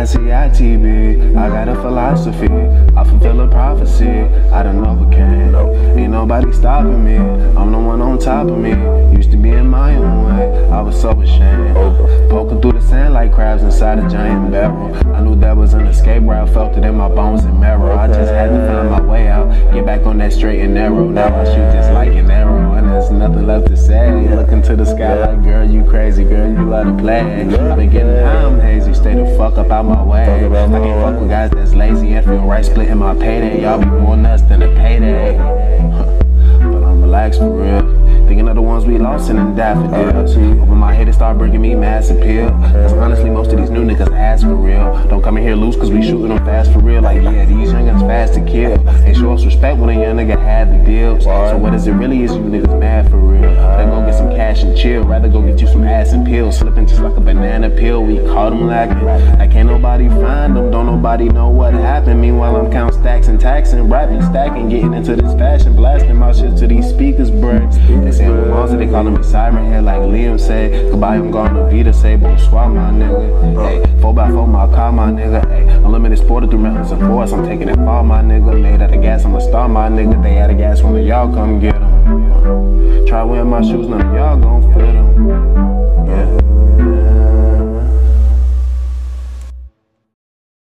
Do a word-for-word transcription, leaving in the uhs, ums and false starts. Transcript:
C I T B. I got a philosophy, I fulfill a prophecy. I done overcame, ain't nobody stopping me. I'm the one on top of me. Used to be in my own way, I was so ashamed. Poking through the sand like crabs inside a giant barrel. I knew that was an escape where I felt it in my bones and marrow. I just had to find my way out, get back on that straight and narrow. Now I shoot just like an arrow, and there's nothing left to say. Looking to the sky like, girl, you crazy, girl, you love to play. I've been getting high, I'm hazy, stay the fuck up out my way. I can't fuck with guys that's lazy and feel right splitting my payday. Y'all be more nuts than a payday. But I'm relaxed for real. Thinking of the ones we lost in them daffodils. Open my head and start bringing me mass appeal. Cause honestly, most of these new niggas ass for real. Don't come in here loose cause we shooting them fast for real. Like, yeah, these youngins fast to kill. They show us respect when a young nigga had the deals. So what is it really is you niggas mad for real? Better go get some cash and chill. Rather go get you some ass and pills. Slipping just like a banana peel. We caught them lacking. Like can't nobody find them. Don't nobody know what happened. Meanwhile, I'm counting stacks and taxing. Rapping, stacking, getting into this fashion. Blasting my shit to these speakers, bruh. They say I'm a monster, they calling me Siren Head like Liam say. Goodbye, I'm gone to Vita say, bonsoir, my nigga. Hey, four by four, my car, my nigga. Hey, unlimited sported through mountains and forests. I'm taking it far, my nigga. Made out of gas, I'm a star, my nigga. They out of gas when y'all come get them. Try wearing my shoes, none of y'all gon' fit them. Yeah.